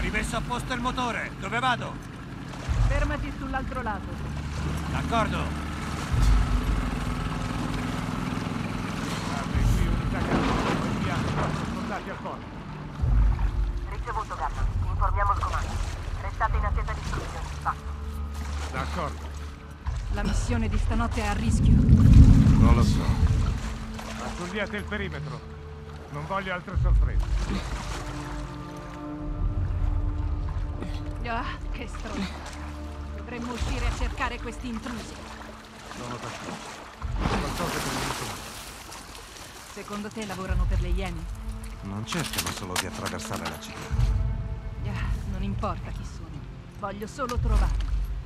Rimesso a posto il motore. Dove vado? Fermati sull'altro lato. D'accordo. Guardi, qui unità Gamma. Inviando 4 soldati al corpo. Ricevuto, Gamma. Informiamo il comando. Restate in attesa di istruzioni. Fatto. D'accordo. La missione di stanotte è a rischio. Non lo so. Pattugliate il perimetro. Non voglio altre sorprese. Ah, che stronzo. Dovremmo uscire a cercare questi intrusi. Sono d'accordo. Qualcosa che non so. Secondo te lavorano per le Iene? Non cercano solo di attraversare la città. Non importa chi sono. Voglio solo trovarli.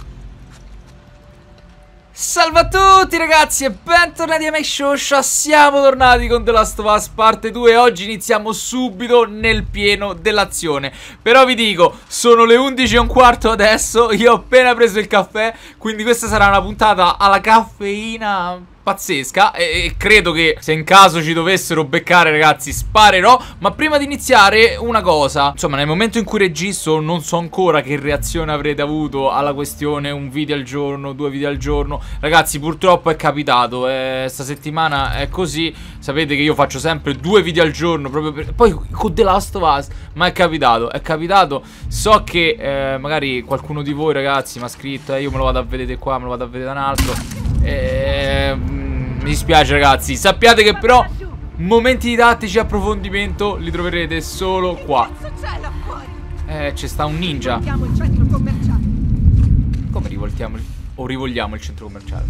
Salve a tutti ragazzi e bentornati a MakeShosha. Siamo tornati con The Last of Us parte 2 e oggi iniziamo subito nel pieno dell'azione. Però vi dico, sono le 11:15 adesso, io ho appena preso il caffè, quindi questa sarà una puntata alla caffeina pazzesca e credo che se in caso ci dovessero beccare ragazzi sparerò. Ma prima di iniziare una cosa, insomma nel momento in cui registro non so ancora che reazione avrete avuto alla questione un video al giorno, 2 video al giorno. Ragazzi purtroppo è capitato, sta settimana è così. Sapete che io faccio sempre 2 video al giorno proprio per... Poi con The Last of Us, ma è capitato. So che magari qualcuno di voi ragazzi mi ha scritto io me lo vado a vedere qua, me lo vado a vedere da un altro. Mi dispiace ragazzi. Sappiate che però momenti didattici e approfondimento li troverete solo qua. C'è sta un ninja. Il centro commerciale. Come rivoltiamo o rivogliamo il centro commerciale?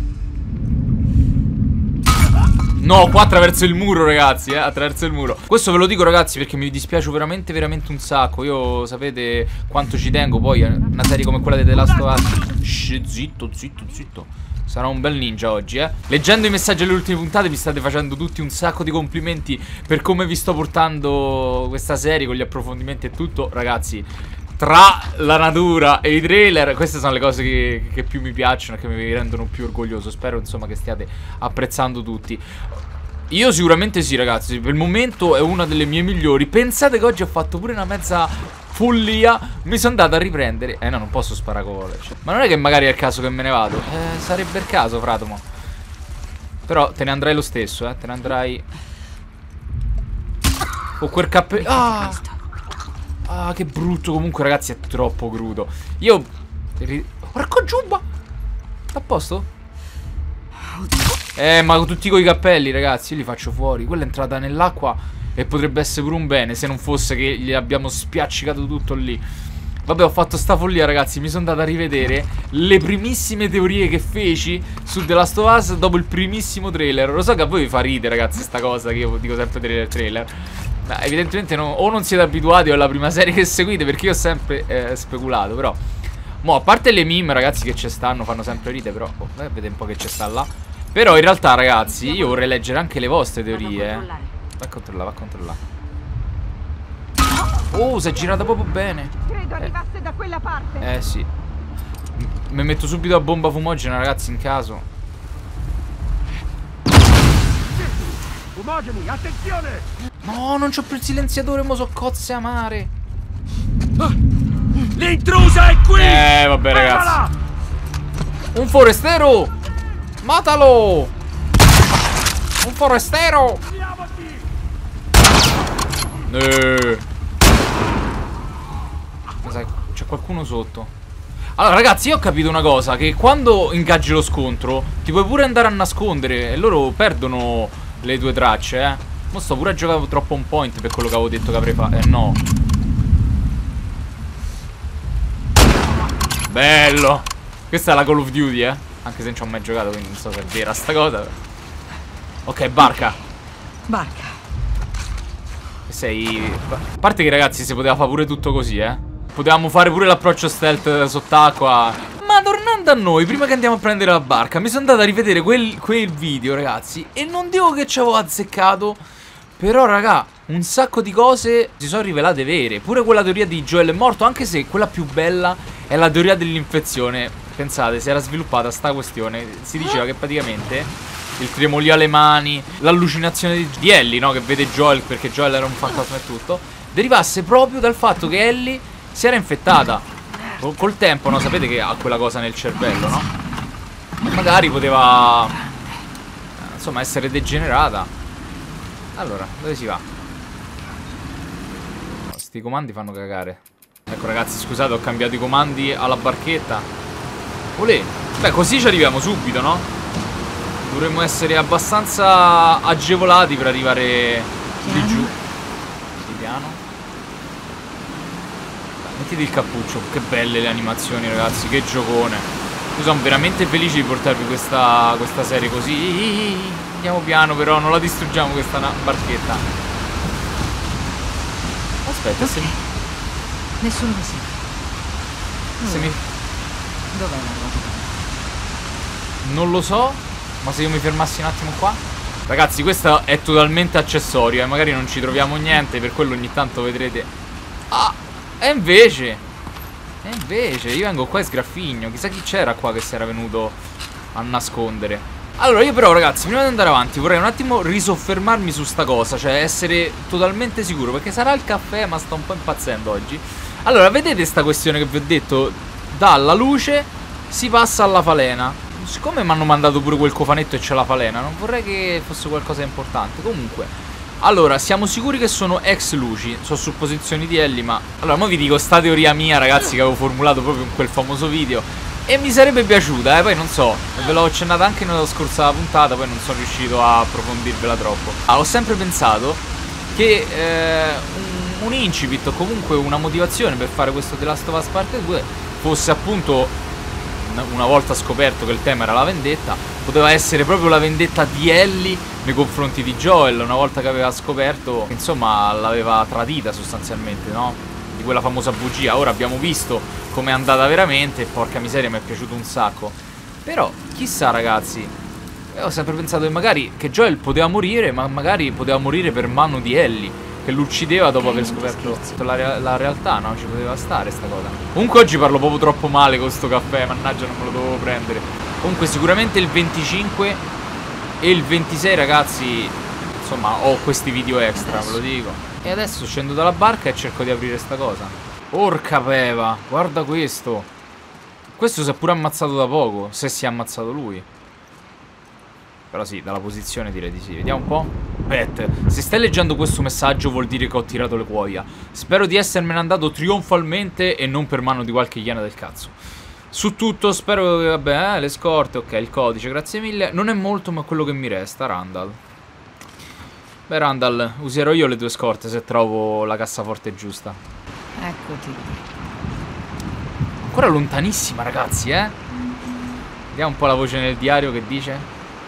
No, qua attraverso il muro ragazzi, attraverso il muro. Questo ve lo dico ragazzi perché mi dispiace veramente un sacco. Io sapete quanto ci tengo poi a una serie come quella di The Last of Us. Shh, zitto. Sarà un bel ninja oggi, Leggendo i messaggi alle ultime puntate mi state facendo tutti un sacco di complimenti per come vi sto portando questa serie con gli approfondimenti e tutto. Ragazzi, tra la natura e i trailer, queste sono le cose che più mi piacciono e che mi rendono più orgoglioso. Spero insomma che stiate apprezzando tutti. Io sicuramente sì ragazzi, per il momento è una delle mie migliori. Pensate che oggi ho fatto pure una mezza follia. Mi sono andato a riprendere. No, non posso sparare con cioè. Ma non è che magari è il caso che me ne vado. Sarebbe il caso, fratomo. Però te ne andrai lo stesso, te ne andrai. Con quel cappello. Ah, che brutto. Comunque ragazzi è troppo crudo. Io porco giubba. A posto? Ma con tutti quei cappelli ragazzi io li faccio fuori. Quella è entrata nell'acqua e potrebbe essere pure un bene se non fosse che gli abbiamo spiaccicato tutto lì. Vabbè, ho fatto sta follia ragazzi. Mi sono andato a rivedere le primissime teorie che feci su The Last of Us dopo il primissimo trailer. Lo so che a voi vi fa ridere ragazzi sta cosa che io dico sempre trailer. Ma evidentemente no, o non siete abituati o è la prima serie che seguite, perché io ho sempre speculato. Però mo, a parte le meme ragazzi che ci stanno, fanno sempre ridere. Però vedete un po' che ci sta là. Però in realtà ragazzi io vorrei leggere anche le vostre teorie. Va a controllare. Oh, si è girata proprio bene. Credo arrivasse da quella parte. Sì. Mi metto subito a bomba fumogena ragazzi in caso. Fumogeni, attenzione! No, non c'ho più il silenziatore, mo so cozze amare. L'intrusa è qui! Vabbè ragazzi. Un forestiero! Matalo! Un forestiero! C'è qualcuno sotto. Allora ragazzi io ho capito una cosa, che quando ingaggi lo scontro ti puoi pure andare a nascondere e loro perdono le tue tracce, Mo sto pure a giocare troppo on point per quello che avevo detto che avrei fatto. No. Bello. Questa è la Call of Duty, anche se non ci ho mai giocato, quindi non so se è vera sta cosa. Ok, barca. Sei... A parte che ragazzi si poteva fare pure tutto così, Potevamo fare pure l'approccio stealth sott'acqua. Ma tornando a noi, prima che andiamo a prendere la barca, mi sono andato a rivedere quel video ragazzi. E non dico che ci avevo azzeccato, però raga, un sacco di cose si sono rivelate vere. Pure quella teoria di Joel è morto, anche se quella più bella è la teoria dell'infezione. Pensate, si era sviluppata sta questione. Si diceva che praticamente il tremolio alle mani, l'allucinazione di Ellie, no? Che vede Joel, perché Joel era un fantasma e tutto, derivasse proprio dal fatto che Ellie si era infettata. Col tempo, no? Sapete che ha quella cosa nel cervello, no? Magari poteva, insomma, essere degenerata. Allora, dove si va? No, sti comandi fanno cagare. Ecco ragazzi, scusate, ho cambiato i comandi alla barchetta. Olè. Beh, così ci arriviamo subito, no? Dovremmo essere abbastanza agevolati per arrivare di giù. Sì, piano. Mettiti il cappuccio. Che belle le animazioni, ragazzi. Che giocone. Io sono veramente felice di portarvi questa serie così. Andiamo piano, però non la distruggiamo questa barchetta. Aspetta, se mi... Nessuno mi segue. Dov'è la ruota? Non lo so. Ma se io mi fermassi un attimo qua. Ragazzi, questo è totalmente accessorio, magari non ci troviamo niente, per quello ogni tanto vedrete. Ah, e invece io vengo qua e sgraffigno. Chissà chi c'era qua che si era venuto a nascondere. Allora io però ragazzi, prima di andare avanti vorrei un attimo risoffermarmi su sta cosa, cioè essere totalmente sicuro, perché sarà il caffè ma sto un po' impazzendo oggi. Allora vedete sta questione che vi ho detto? Dalla luce si passa alla falena. Siccome mi hanno mandato pure quel cofanetto e c'è la falena, non vorrei che fosse qualcosa di importante. Comunque, allora, siamo sicuri che sono ex luci. Sono supposizioni di Ellie, ma... Allora, mo vi dico sta teoria mia, ragazzi, che avevo formulato proprio in quel famoso video. E mi sarebbe piaciuta, poi non so, ve l'ho accennata anche nella scorsa puntata, poi non sono riuscito a approfondirvela troppo. Ho sempre pensato che un incipit o comunque una motivazione per fare questo The Last of Us Parte 2 fosse appunto... Una volta scoperto che il tema era la vendetta, poteva essere proprio la vendetta di Ellie nei confronti di Joel. Una volta che aveva scoperto che insomma l'aveva tradita sostanzialmente, no? Di quella famosa bugia. Ora abbiamo visto com'è andata veramente e porca miseria mi è piaciuto un sacco. Però chissà ragazzi, io ho sempre pensato che magari che Joel poteva morire, ma magari poteva morire per mano di Ellie, che lo uccideva dopo aver scoperto la realtà, no? Ci poteva stare sta cosa. Comunque oggi parlo proprio troppo male con sto caffè, mannaggia non me lo dovevo prendere. Comunque sicuramente il 25 e il 26 ragazzi, insomma ho questi video extra, ve lo dico. E adesso scendo dalla barca e cerco di aprire sta cosa. Porca peva, guarda questo. Questo si è pure ammazzato da poco, se si è ammazzato lui. Però sì, dalla posizione direi di sì. Vediamo un po'. Bet, se stai leggendo questo messaggio vuol dire che ho tirato le cuoia. Spero di essermene andato trionfalmente e non per mano di qualche iena del cazzo. Su tutto spero che, vabbè, le scorte, ok, il codice, grazie mille. Non è molto ma quello che mi resta, Randall. Beh, Randall, userò io le 2 scorte se trovo la cassaforte giusta. Eccoti. Ancora lontanissima, ragazzi, Vediamo un po' la voce nel diario che dice.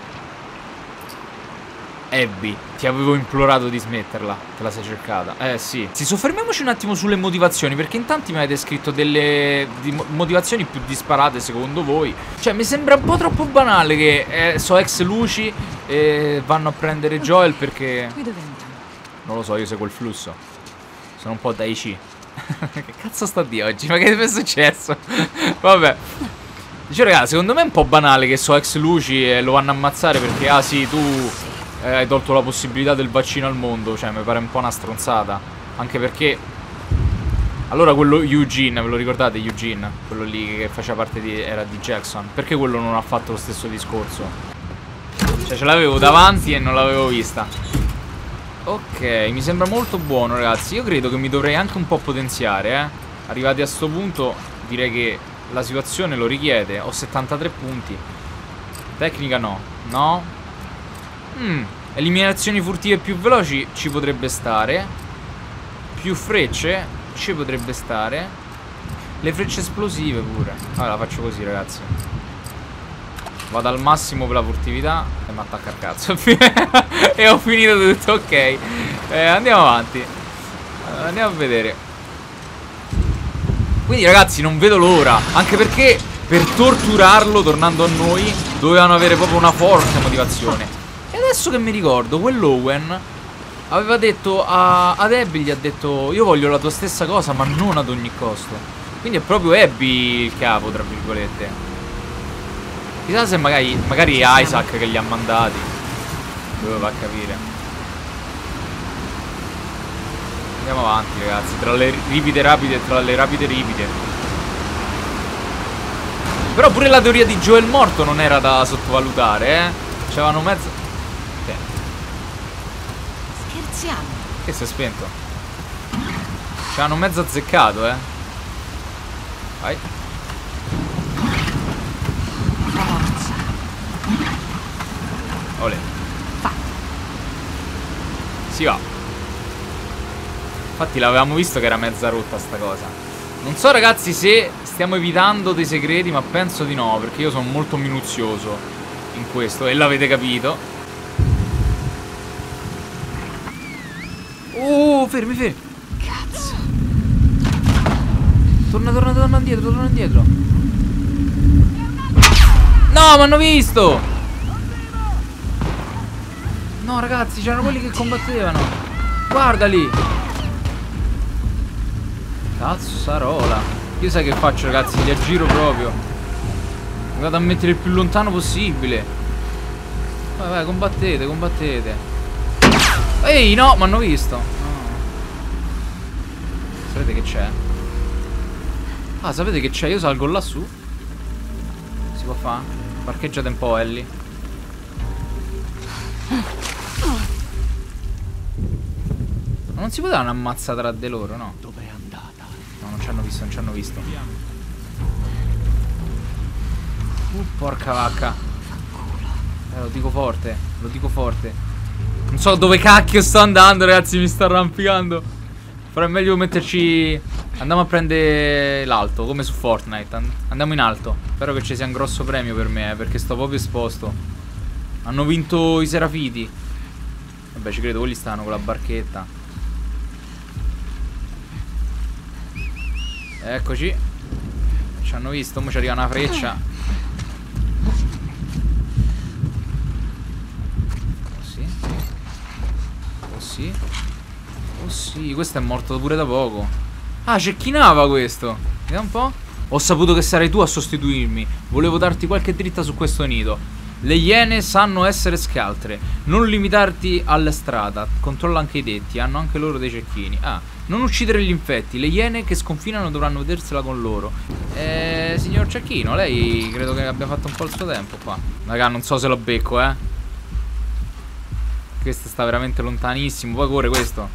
Abby, ti avevo implorato di smetterla, te la sei cercata. Sì. Soffermiamoci un attimo sulle motivazioni, perché in tanti mi avete scritto delle motivazioni più disparate secondo voi. Cioè mi sembra un po' troppo banale che so ex luci e vanno a prendere Joel perché... Qui dove andiamo? Non lo so, io seguo il flusso. Sono un po' Daichi. Che cazzo sta di oggi? Ma che è successo? Vabbè. Dicevo ragazzi, secondo me è un po' banale che so ex luci e lo vanno a ammazzare perché ah sì, tu... hai tolto la possibilità del vaccino al mondo. Cioè mi pare un po' una stronzata. Anche perché allora quello Eugene, ve lo ricordate Eugene? Quello lì che faceva parte di... era di Jackson. Perché quello non ha fatto lo stesso discorso? Cioè ce l'avevo davanti e non l'avevo vista. Ok, mi sembra molto buono ragazzi. Io credo che mi dovrei anche un po' potenziare Arrivati a sto punto direi che la situazione lo richiede. Ho 73 punti. Tecnica no. No. Eliminazioni furtive più veloci ci potrebbe stare. Più frecce ci potrebbe stare. Le frecce esplosive pure. Allora faccio così ragazzi. Vado al massimo per la furtività e mi attacca al cazzo. E ho finito tutto, ok. Andiamo avanti. Andiamo a vedere. Quindi ragazzi non vedo l'ora. Anche perché per torturarlo, tornando a noi, dovevano avere proprio una forte motivazione. E adesso che mi ricordo, quell'Owen aveva detto ad Abby, gli ha detto io voglio la tua stessa cosa ma non ad ogni costo. Quindi è proprio Abby il capo, tra virgolette. Chissà se magari è Isaac che li ha mandati. Dove va a capire. Andiamo avanti, ragazzi. Tra le ripide rapide e tra le rapide ripide. Però pure la teoria di Joel morto non era da sottovalutare, eh. C'avevano mezzo... Scherziamo. Che si è spento? C'avevano mezzo azzeccato, eh. Vai. Forza. Olè. Fatto. Si va. Infatti l'avevamo visto che era mezza rotta sta cosa. Non so, ragazzi, se stiamo evitando dei segreti, ma penso di no, perché io sono molto minuzioso in questo, e l'avete capito. Fermi, fermi. Cazzo. Torna indietro. No, mi hanno visto. No, ragazzi, c'erano quelli che combattevano. Guardali. Cazzarola. Io sai che faccio, ragazzi? Li aggiro proprio. Mi vado a mettere il più lontano possibile. Vai, combattete. Ehi, no, mi hanno visto. No. Sapete che c'è? Ah, sapete che c'è? Io salgo lassù. Si può fare? Parcheggiate un po', Ellie. Ma non si può dare un'ammazzata tra di loro, no? Dove è andata? No, non ci hanno visto. Porca vacca. Lo dico forte. Non so dove cacchio sto andando, ragazzi, mi sto arrampicando. Però è meglio metterci... Andiamo a prendere l'alto, come su Fortnite. Andiamo in alto. Spero che ci sia un grosso premio per me, perché sto proprio esposto. Hanno vinto i Serafiti. Vabbè, ci credo, quelli stanno con la barchetta. Eccoci. Ci hanno visto, ora ci arriva una freccia. Oh sì, questo è morto pure da poco. Ah, cecchinava questo. Vediamo un po'. Ho saputo che sarai tu a sostituirmi. Volevo darti qualche dritta su questo nido. Le iene sanno essere scaltre. Non limitarti alla strada. Controlla anche i tetti. Hanno anche loro dei cecchini. Ah, non uccidere gli infetti. Le iene che sconfinano dovranno vedersela con loro. Signor Cecchino, lei credo che abbia fatto un po' il suo tempo qua. Raga, non so se lo becco, eh. Questo sta veramente lontanissimo. Poi corre questo.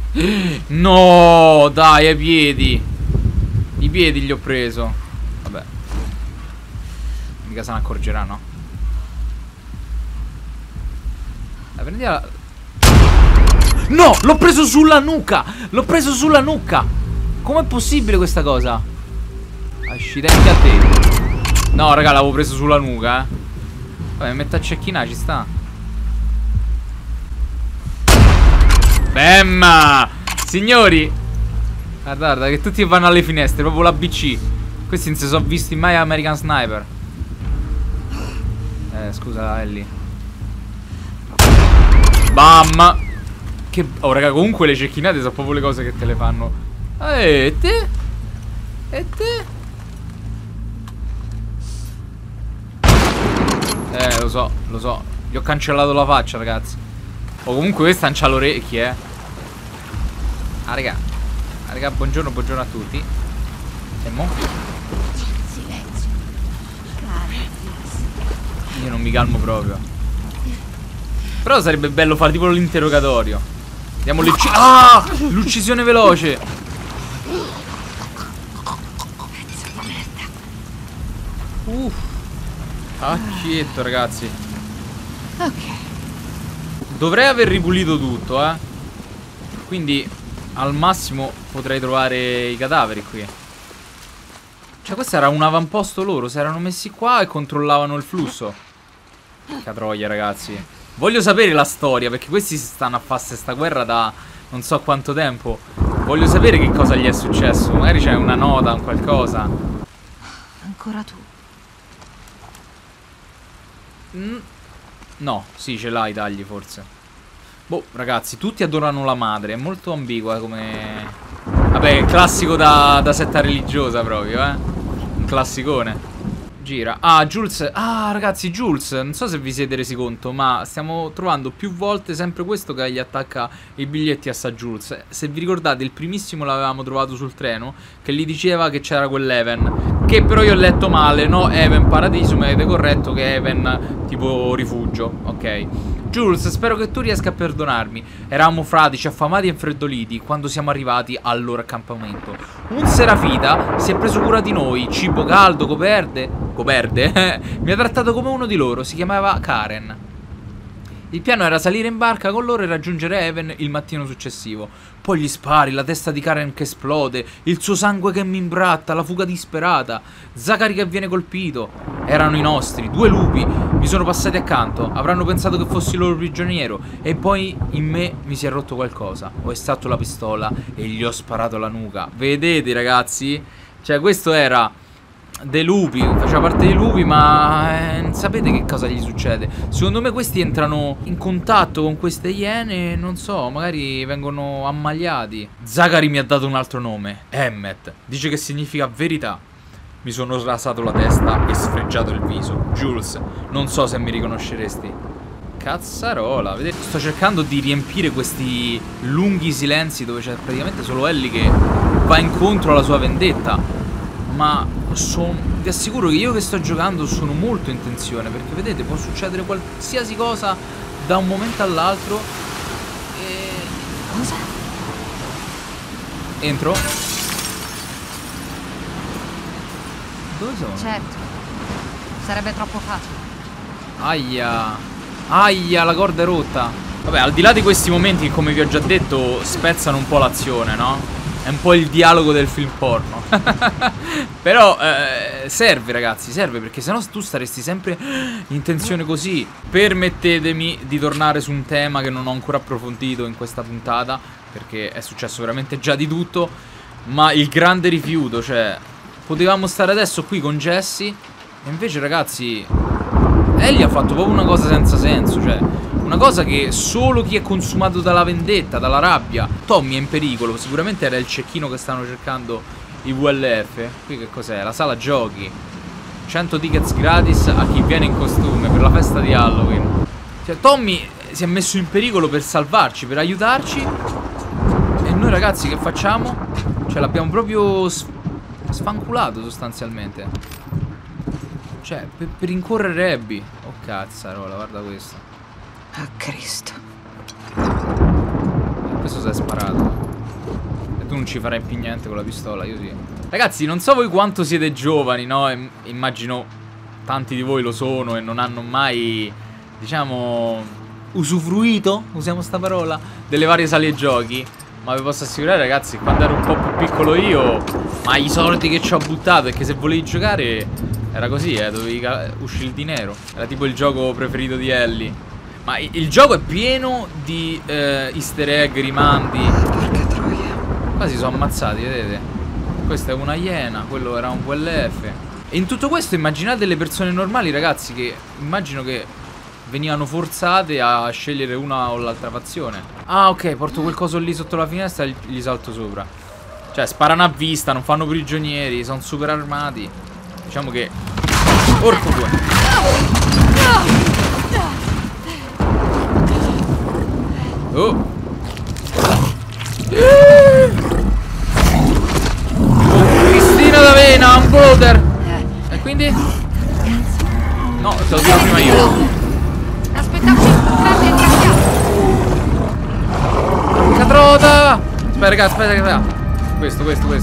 No, dai, ai piedi. I piedi li ho preso. Vabbè. Mica se ne accorgerà, no? Dai, prendiamo. No, l'ho preso sulla nuca. Com'è possibile questa cosa? Accidenti a te. No, raga, l'avevo preso sulla nuca, eh. Vabbè, mi metto a cecchinare, ci sta. Bam! Signori, guarda che tutti vanno alle finestre, proprio la BC. Questi non si sono visti mai American Sniper. Scusa, Ellie. Bam! Che... Oh, raga, comunque le cecchinate sono proprio le cose che te le fanno. E te? Lo so. Gli ho cancellato la faccia, ragazzi. Oh, comunque questa non c'ha le orecchie, eh. Ah, raga, buongiorno a tutti. E mo? Silenzio. Io non mi calmo proprio. Però sarebbe bello fare tipo l'interrogatorio. Diamo l'uccisione veloce. Cacchietto, ragazzi. Ok. Dovrei aver ripulito tutto, eh. Quindi al massimo potrei trovare i cadaveri qui. Cioè questo era un avamposto loro. Si erano messi qua e controllavano il flusso. Catroia, ragazzi. Voglio sapere la storia, perché questi si stanno a fare sta guerra da non so quanto tempo. Voglio sapere che cosa gli è successo. Magari c'è una nota, un qualcosa. Ancora tu. No, sì, ce l'ha i tagli forse. Boh, ragazzi, tutti adorano la madre. È molto ambigua come... Vabbè, classico da setta religiosa proprio, eh. Un classicone. Gira. Ah, Jules. Ah, ragazzi, Jules. Non so se vi siete resi conto, ma stiamo trovando più volte sempre questo che gli attacca i biglietti a Sa Jules. Se vi ricordate, il primissimo l'avevamo trovato sul treno, che gli diceva che c'era quell'Even. Che però io ho letto male, no? Even Paradiso, mi avete corretto che Even tipo rifugio. Ok. Jules, spero che tu riesca a perdonarmi. Eravamo fradici, affamati e infreddoliti quando siamo arrivati al loro accampamento. Un serafita si è preso cura di noi, cibo caldo, coperte, mi ha trattato come uno di loro, si chiamava Karen. Il piano era salire in barca con loro e raggiungere Even il mattino successivo. Poi gli spari, la testa di Karen che esplode, il suo sangue che mi imbratta, la fuga disperata, Zachary che viene colpito. Erano i nostri, 2 lupi, mi sono passati accanto, avranno pensato che fossi il loro prigioniero e poi in me mi si è rotto qualcosa. Ho estratto la pistola e gli ho sparato alla nuca. Vedete ragazzi? Cioè questo era dei lupi, faceva parte dei lupi, ma sapete che cosa gli succede? Secondo me questi entrano in contatto con queste iene, non so, magari vengono ammaliati. Zachary mi ha dato un altro nome, Emmet, dice che significa verità. Mi sono rasato la testa e sfregiato il viso. Jules, non so se mi riconosceresti. Cazzarola, vedete? Sto cercando di riempire questi lunghi silenzi dove c'è praticamente solo Ellie che va incontro alla sua vendetta. Ma vi assicuro che io che sto giocando sono molto in tensione, perché vedete può succedere qualsiasi cosa da un momento all'altro. E... Cosa? Entro? Dove sono? Certo. Sarebbe troppo facile. Aia. Aia, la corda è rotta. Vabbè, al di là di questi momenti che, come vi ho già detto, spezzano un po' l'azione, no? È un po' il dialogo del film porno. Però serve ragazzi, serve, perché sennò tu staresti sempre in tensione così. Permettetemi di tornare su un tema che non ho ancora approfondito in questa puntata, perché è successo veramente già di tutto. Ma il grande rifiuto, cioè potevamo stare adesso qui con Jesse e invece ragazzi Ellie ha fatto proprio una cosa senza senso. Cioè una cosa che solo chi è consumato dalla vendetta, dalla rabbia. Tommy è in pericolo, sicuramente era il cecchino che stanno cercando i VLF. Qui che cos'è? La sala giochi. 100 tickets gratis a chi viene in costume per la festa di Halloween. Cioè Tommy si è messo in pericolo per salvarci, per aiutarci. E noi ragazzi che facciamo? Cioè l'abbiamo proprio sfanculato sostanzialmente. Cioè per rincorrere Abby. Oh cazzarola, guarda questo. Oh Cristo. Questo si è sparato. E tu non ci farai più niente con la pistola, io sì. Ragazzi, non so voi quanto siete giovani, no? Immagino tanti di voi lo sono e non hanno mai, diciamo, usufruito, usiamo sta parola, delle varie sale giochi. Ma vi posso assicurare ragazzi, quando ero un po' più piccolo io, ma i soldi che ci ho buttato, perché se volevi giocare era così, dovevi uscire il dinero. Era tipo il gioco preferito di Ellie. Ma il gioco è pieno di easter egg, rimandi. Porca troia. Qua si sono ammazzati, vedete? Questa è una iena, quello era un VLF. E in tutto questo immaginate le persone normali, ragazzi, che immagino che venivano forzate a scegliere una o l'altra fazione. Ah, ok, porto quel coso lì sotto la finestra e gli salto sopra. Cioè, sparano a vista, non fanno prigionieri, sono super armati. Diciamo che... Porco due. Oh. Cristina d'Avena, un bloater. E quindi? No, te lo dico prima io. Aspettarci, frate, cacchio. Catrota. Aspetta, raga, aspetta. Questo.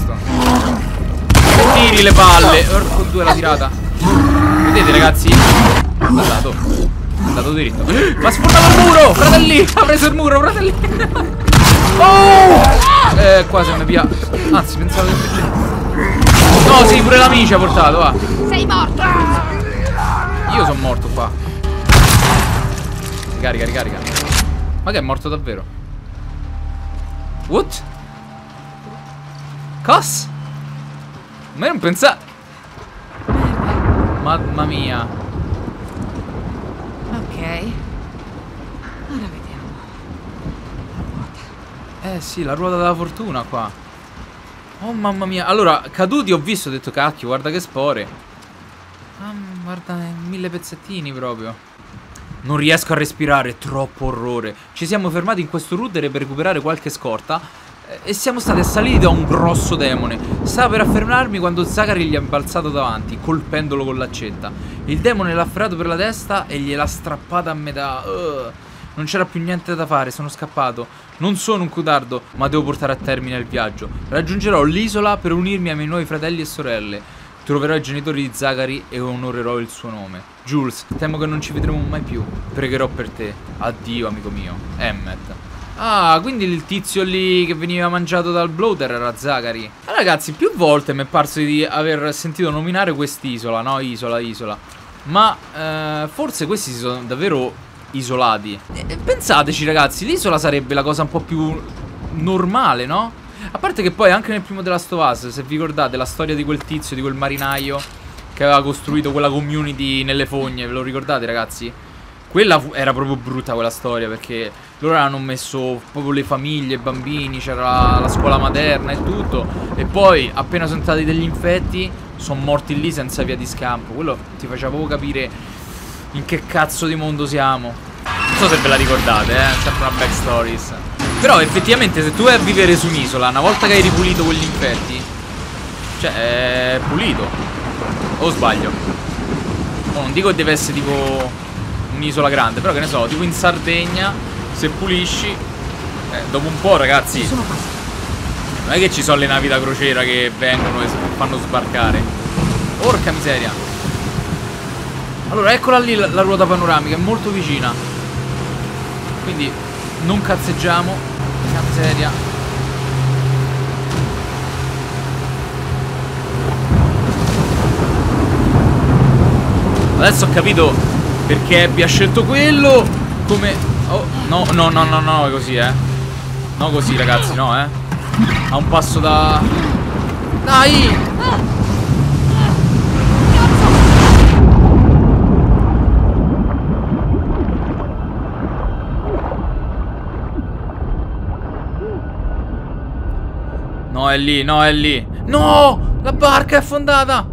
Tiri le palle. Porco due la tirata. Vedete ragazzi? È andato diritto. Ma sfondato il muro! Fratelli! Ha preso il muro, fratelli! Oh! Qua se mi via. Anzi, pensavo che... No, sì, pure l'amici ha portato, va. Sei morto! Io sono morto qua. Ricarica. Ma che è morto davvero? What? Cos? Ma io non pensavo. Mamma mia. Ok. Ora vediamo. Sì, la ruota della fortuna qua. Oh mamma mia. Allora, caduti ho visto, ho detto cacchio, guarda che spore. Ah, guarda, 1000 pezzettini proprio. Non riesco a respirare, troppo orrore. Ci siamo fermati in questo rudere per recuperare qualche scorta e siamo stati assaliti da un grosso demone. Stava per affermarmi quando Zachary gli ha balzato davanti, colpendolo con l'accetta. Il demone l'ha afferrato per la testa e gliel'ha strappata a metà. Non c'era più niente da fare, sono scappato. Non sono un codardo, ma devo portare a termine il viaggio. Raggiungerò l'isola per unirmi ai miei nuovi fratelli e sorelle. Troverò i genitori di Zachary e onorerò il suo nome. Jules, temo che non ci vedremo mai più. Pregherò per te. Addio, amico mio. Emmet. Ah, quindi il tizio lì che veniva mangiato dal bloater era Zachary. Allora, ragazzi, più volte mi è parso di aver sentito nominare quest'isola, no? Isola. Ma forse questi si sono davvero isolati. Pensateci, ragazzi, l'isola sarebbe la cosa un po' più normale, no? A parte che poi anche nel primo The Last of Us, se vi ricordate la storia di quel tizio, di quel marinaio che aveva costruito quella community nelle fogne, ve lo ricordate, ragazzi? Quella era proprio brutta quella storia, perché loro hanno messo proprio le famiglie, i bambini, c'era la scuola materna e tutto. E poi appena sono entrati degli infetti sono morti lì senza via di scampo. Quello ti faceva proprio capire in che cazzo di mondo siamo. Non so se ve la ricordate, sempre una backstories. Però effettivamente se tu vai a vivere su un'isola, una volta che hai ripulito quegli infetti, cioè è pulito. O sbaglio? Non dico che deve essere tipo un'isola grande, però che ne so, tipo in Sardegna, se pulisci, dopo un po', ragazzi, non è che ci sono le navi da crociera che vengono e fanno sbarcare. Porca miseria. Allora, eccola lì la ruota panoramica, è molto vicina. Quindi non cazzeggiamo. Porca miseria. Adesso ho capito perché Abby ha scelto quello. Come... Oh, no, così, no così, ragazzi, no, a un passo da... Dai! No, è lì, no, è lì. No! La barca è affondata!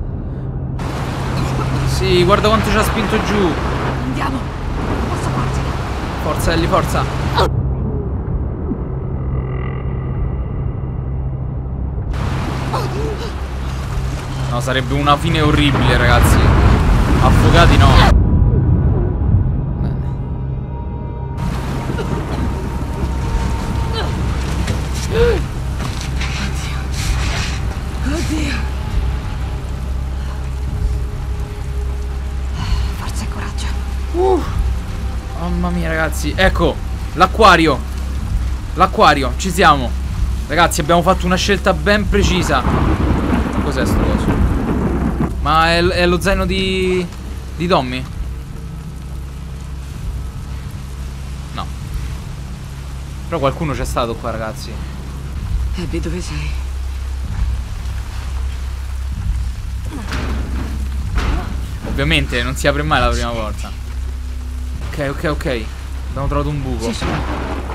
Sì, guarda quanto ci ha spinto giù. Andiamo. Non posso farcela. Forza, Ellie, forza. No, sarebbe una fine orribile, ragazzi. Affogati no. Oddio. Forza e coraggio. Mamma mia, ragazzi. Ecco, l'acquario. L'acquario, ci siamo. Ragazzi, abbiamo fatto una scelta ben precisa. Cos'è sto coso? Ma è lo zaino di Tommy? No. Però qualcuno c'è stato qua, ragazzi. Abby, dove sei? Ovviamente non si apre mai la prima porta. Ok. Abbiamo trovato un buco. Ci sono.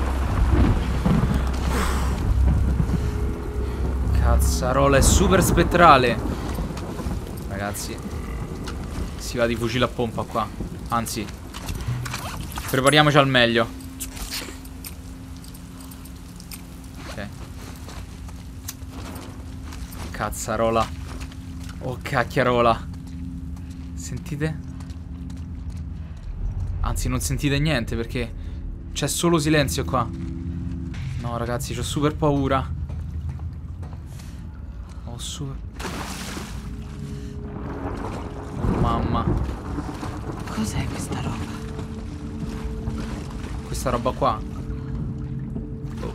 Cazzarola, è super spettrale. Ragazzi, si va di fucile a pompa qua. Anzi, prepariamoci al meglio. Ok. Cazzarola. Oh cacchiarola. Sentite? Anzi, non sentite niente perché c'è solo silenzio qua. No, ragazzi, c'ho super paura. Ho super... Mamma. Cos'è questa roba? Questa roba qua. Oh.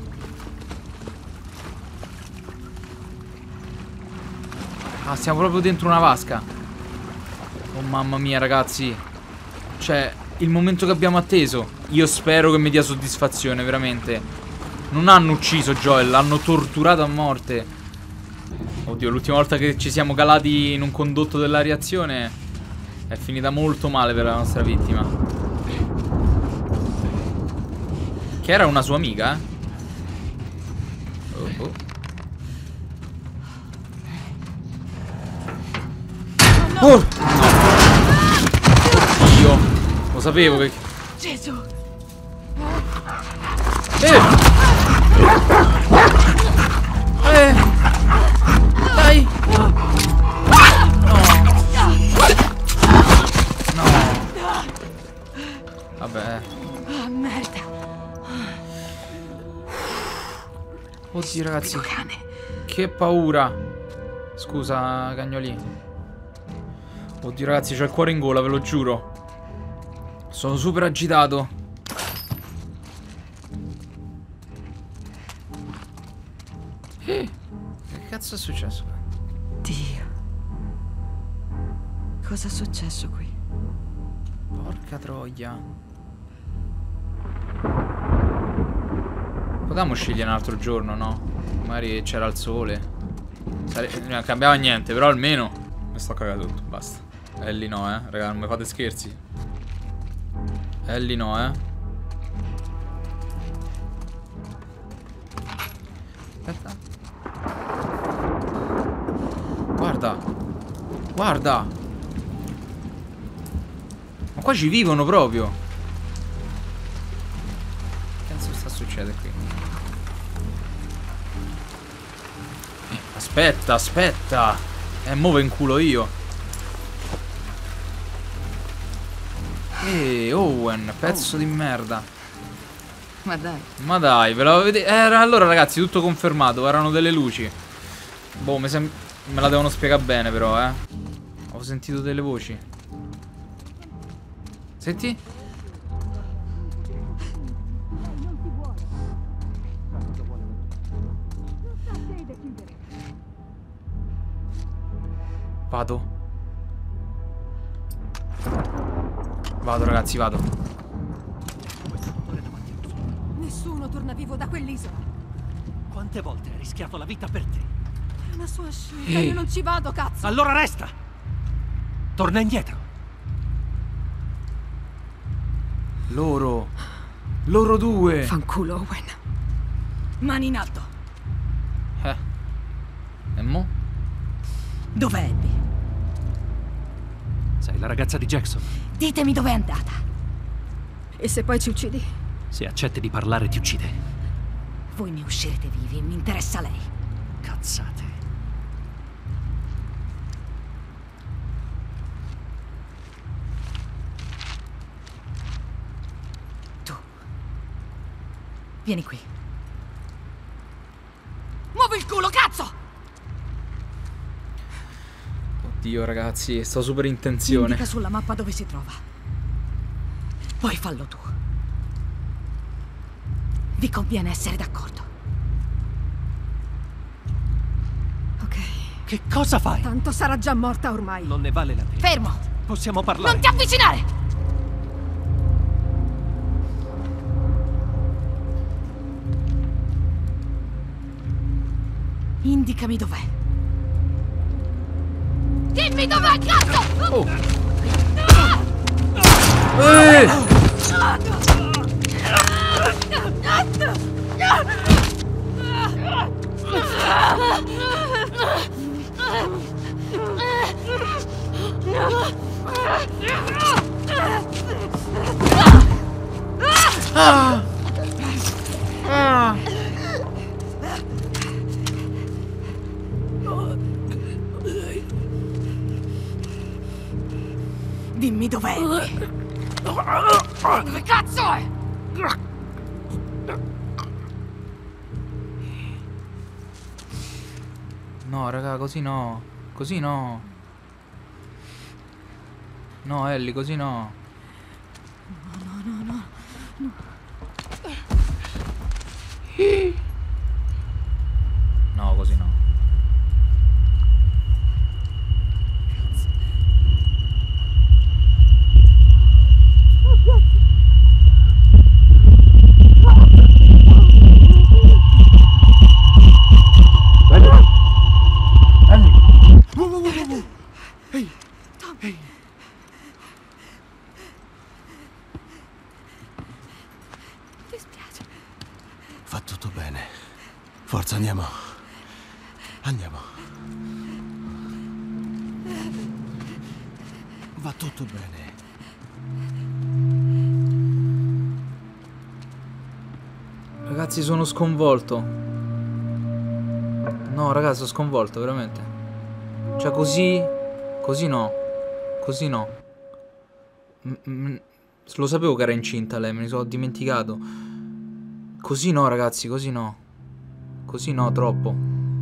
Ah, siamo proprio dentro una vasca. Oh mamma mia, ragazzi. Cioè, il momento che abbiamo atteso. Io spero che mi dia soddisfazione, veramente. Non hanno ucciso Joel, l'hanno torturato a morte. Oddio, l'ultima volta che ci siamo calati in un condotto della reazione è finita molto male per la nostra vittima. Che era una sua amica, Oh. Oh! sapevo che... Gesù! Dai! No! No! Vabbè. Ah, merda! Oddio, ragazzi. Cane. Che paura. Scusa, cagnolino. Oddio, ragazzi, c'ho il cuore in gola, ve lo giuro. Sono super agitato. Che cazzo è successo? Dio. Cosa è successo qui? Porca troia. Potevamo scegliere un altro giorno, no? Magari c'era il sole. Non cambiava niente, però almeno mi sto cagando tutto, basta. Ellie no, raga, non mi fate scherzi. Ellie no, Aspetta. Guarda. Guarda. Ma qua ci vivono proprio. Che cazzo sta succedendo qui? Aspetta, aspetta. Mo' in culo io. Owen, pezzo di merda. Ma dai. Ma dai, ve l'avevo vedete? Allora ragazzi, tutto confermato, erano delle luci. Boh, me la devono spiegare bene però, Ho sentito delle voci. Senti? Vado. Vado ragazzi, vado. Nessuno torna vivo da quell'isola. Quante volte hai rischiato la vita per te? È una sua scelta, io non ci vado, cazzo. Allora resta! Torna indietro. Loro due. Fanculo, Owen. Mani in alto. E mo? Dov'è Abby? Sei la ragazza di Jackson. Ditemi dov'è andata. E se poi ci uccidi? Se accetti di parlare ti uccide. Voi ne uscirete vivi e mi interessa lei. Cazzate. Tu. Vieni qui. Muovi il culo, cazzo! Oddio ragazzi, sto super in tensione. Indica sulla mappa dove si trova. Poi fallo tu. Vi conviene essere d'accordo. Ok. Che cosa fai? Tanto sarà già morta ormai. Non ne vale la pena. Fermo! Possiamo parlare. Non ti avvicinare! Indicami dov'è. Dimmi dov'è, cazzo! Oh. Dimmi dov'è. Dove cazzo è? No, raga, così no. Così no. No, Ellie, così no. No. No, così no. Ti spiace. Va tutto bene. Forza, andiamo. Andiamo. Va tutto bene. Ragazzi, sono sconvolto. No, ragazzi, sono sconvolto, veramente. Cioè, così... Così no. Così no. Lo sapevo che era incinta lei, me ne sono dimenticato. Così no, ragazzi, così no. Così no, troppo.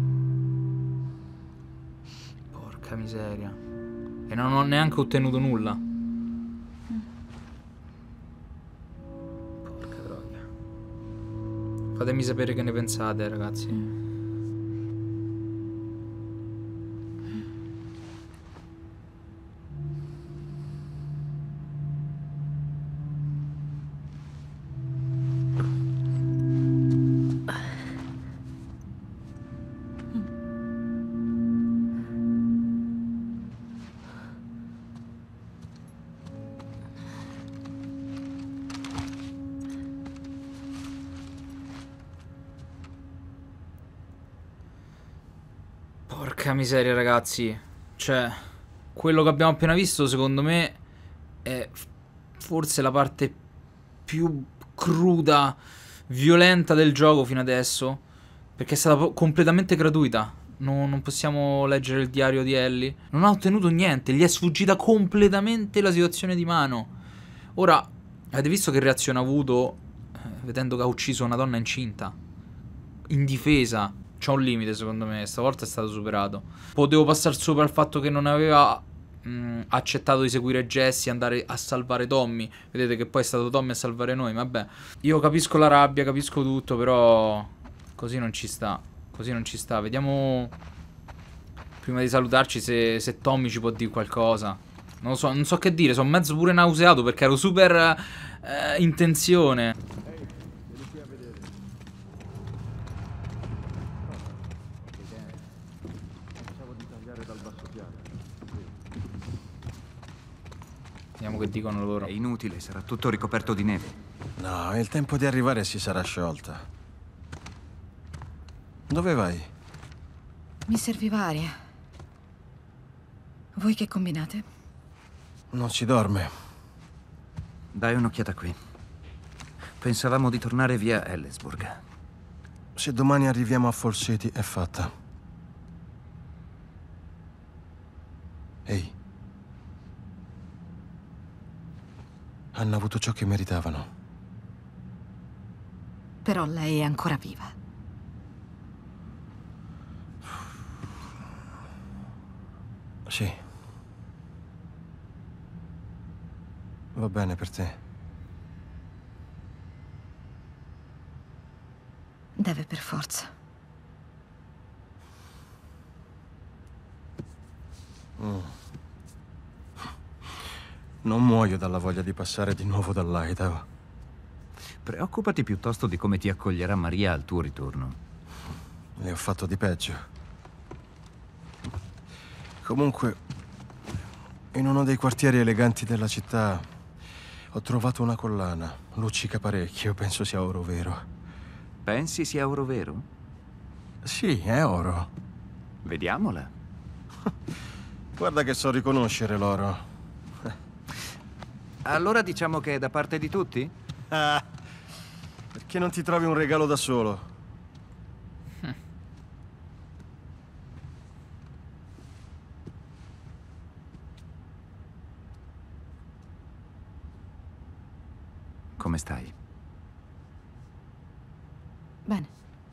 Porca miseria. E non ho neanche ottenuto nulla. Porca troia. Fatemi sapere che ne pensate, ragazzi. Porca miseria, ragazzi. Cioè, quello che abbiamo appena visto, secondo me, è forse la parte più cruda, violenta del gioco fino adesso. Perché è stata completamente gratuita. Non possiamo leggere il diario di Ellie. Non ha ottenuto niente. Gli è sfuggita completamente la situazione di mano. Ora, avete visto che reazione ha avuto vedendo che ha ucciso una donna incinta? Indifesa. C'è un limite, secondo me. Stavolta è stato superato. Potevo passare sopra il fatto che non aveva accettato di seguire Jesse e andare a salvare Tommy. Vedete che poi è stato Tommy a salvare noi. Vabbè, io capisco la rabbia, capisco tutto, però così non ci sta. Così non ci sta. Vediamo, prima di salutarci, se Tommy ci può dire qualcosa. Non so che dire. Sono mezzo pure nauseato perché ero super in tensione. Vediamo che dicono loro. È inutile, sarà tutto ricoperto di neve. No, è il tempo di arrivare e si sarà sciolta. Dove vai? Mi serviva aria. Voi che combinate? Non si dorme. Dai un'occhiata qui. Pensavamo di tornare via Ellensburg. Se domani arriviamo a Fall City è fatta. Ehi. Hanno avuto ciò che meritavano. Però lei è ancora viva. Sì. Va bene per te. Deve per forza. Non muoio dalla voglia di passare di nuovo dall'Idaho. Preoccupati piuttosto di come ti accoglierà Maria al tuo ritorno. Le ho fatto di peggio. Comunque, in uno dei quartieri eleganti della città ho trovato una collana. Luccica parecchio, penso sia oro vero. Pensi sia oro vero? Sì, è oro. Vediamola. Guarda che so riconoscere l'oro. Allora diciamo che è da parte di tutti? Ah, perché non ti trovi un regalo da solo? Come stai? Bene.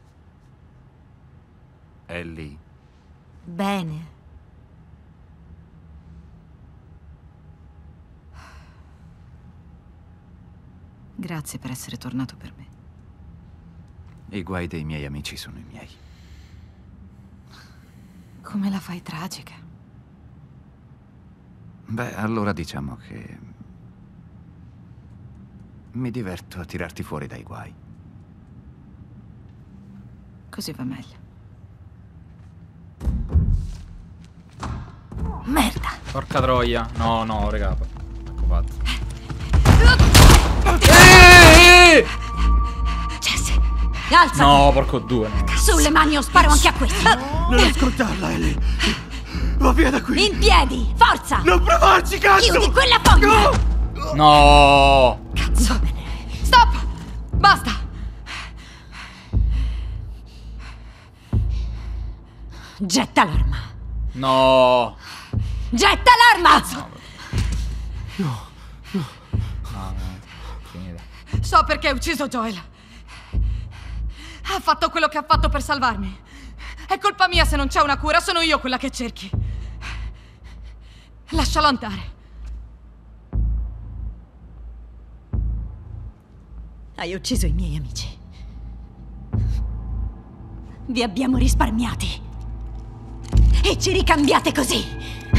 Ellie? Bene. Grazie per essere tornato per me. I guai dei miei amici sono i miei. Come la fai tragica? Beh, allora diciamo che mi diverto a tirarti fuori dai guai. Così va meglio. Merda! Porca troia. No, no, raga. Ecco fatto. Jesse, alzati! No, porco due. No. Sulle mani o sparo anche a questi! Non ascoltarla, Ellie! Va via da qui! In piedi! Forza! Non provarci, cazzo! Chiudi quella foglia! No! Cazzo! Stop! Basta! Getta l'arma. No. Getta l'arma! No, finita. So perché hai ucciso Joel. Ha fatto quello che ha fatto per salvarmi. È colpa mia se non c'è una cura, sono io quella che cerchi. Lascialo andare. Hai ucciso i miei amici. Vi abbiamo risparmiati. E ci ricambiate così.